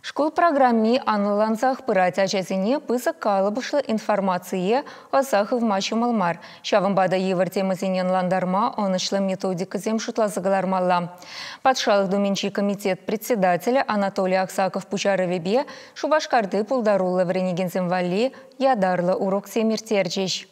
Школ программе анлансах пырать ачасыне пысык калыбышлы информация осах в матче малмар. Шавымбада евр темасынен ландарма онышлы методика зем шутлазыгалармалла. Патшалық думенчий комитет председателя Анатолий Аксаков Пучаровебе Шубашкарды пулдарулы вренегензем вали ядарлы урок семиртерчиш.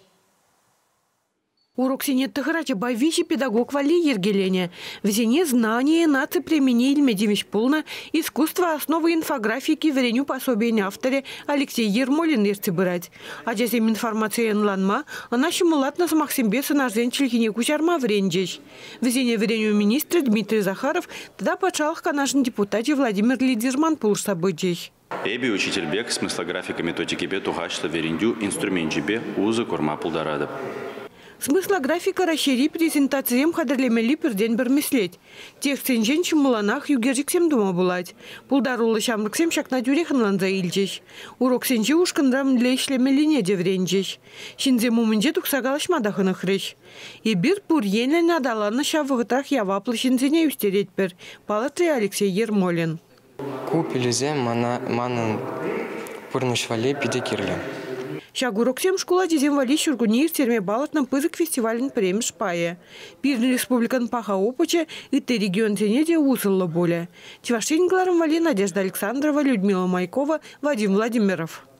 Урок синеттыхырачы байвичи педагог вали ергелене. В зене знания нации применили медимиш полно искусство основы инфографики вреню пособия авторе Алексей Ермолин ерцебырать. А джазем информация нланма, она шумулатна с Максимбеса на женчельхине кучарма вренджеш. В зене вреню министра Дмитрий Захаров тогда почалх канашный депутат Владимир Лидерман пулш событий. Эби учитель бег смысла графика методики бе тухашла верендю инструмент бе узы курма пулдарадов. Смысла графика расшири презентациям хадрлемели перден бермеслеть. Текст инженчим муланах югержиксем дома булать. Пулдарулы шамрыксем шакна дюрехан ланза ильчеш. Урок сенче ушкандрам лейшлемелине девренчеш. Шинзе мумынче туксагалашмадахына хреш. И бир пурьенле надаланы шавыгытрах яваплы шинзене үстерет пер. Палатри Алексей Ермолин. Купилизе манын пурнышвале пидекирле. Шагуроксем школа дизем вали шургунир терме балатным пызык фестивален премш пае. Пирный республикан паха опыче и те регион тенеде усылла более. Чеваштеньгларом вали Надежда Александрова, Людмила Майкова, Вадим Владимиров.